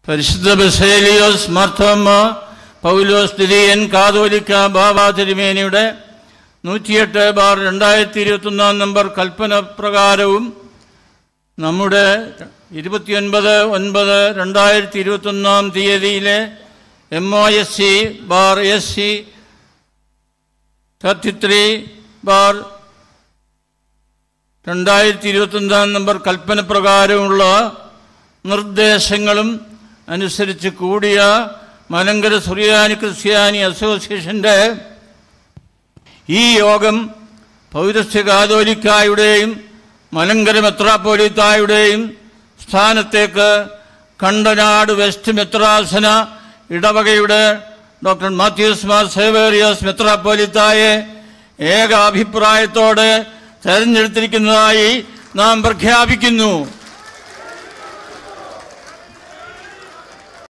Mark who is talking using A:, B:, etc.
A: പരിശുദ്ധ ബസേലിയോസ് മാർത്തോമ്മ പൗലോസ് ദിദിയൻ കാതോലിക്ക ബാബ തിരുമേനിയുടെ 108/2021 നമ്പർ കൽപ്പന പ്രകാരവും നമ്മുടെ 29/9/2021 തീയതിയിലെ MOSC/SC 33/2021 നമ്പർ കൽപ്പന പ്രകാരമുള്ള നിർദ്ദേശങ്ങളും അനുസരിച്ച് കൂടിയ മലങ്കര സുറിയാനി ക്രിസ്ത്യാനി അസോസിയേഷൻ്റെ ഈ യോഗം പൗരസ്ത്യ കാതോലിക്കായുടെയും മലങ്കര മെത്രാപ്പോലീത്തായുടെയും സ്ഥാനത്തേക്ക് കണ്ടനാട് വെസ്റ്റ് മെത്രാസന ഇടവകയുടെ ഡോക്ടർ മാത്യൂസ് മാർ സേവേറിയോസ് മെത്രാപ്പോലീത്തായെ ഏക അഭിപ്രായത്തോടെ തെരഞ്ഞെടുത്തിരിക്കുന്നതായി നാം പ്രഖ്യാപിക്കുന്നു.